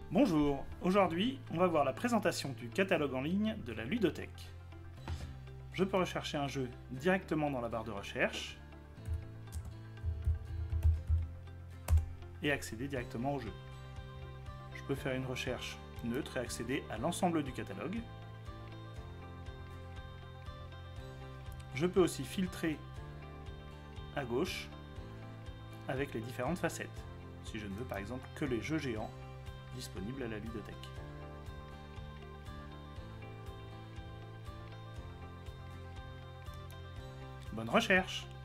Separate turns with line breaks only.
Bonjour, aujourd'hui on va voir la présentation du catalogue en ligne de la ludothèque. Je peux rechercher un jeu directement dans la barre de recherche et accéder directement au jeu. Je peux faire une recherche neutre et accéder à l'ensemble du catalogue. Je peux aussi filtrer à gauche avec les différentes facettes, si je ne veux par exemple que les jeux géants disponibles à la ludothèque. Bonne recherche!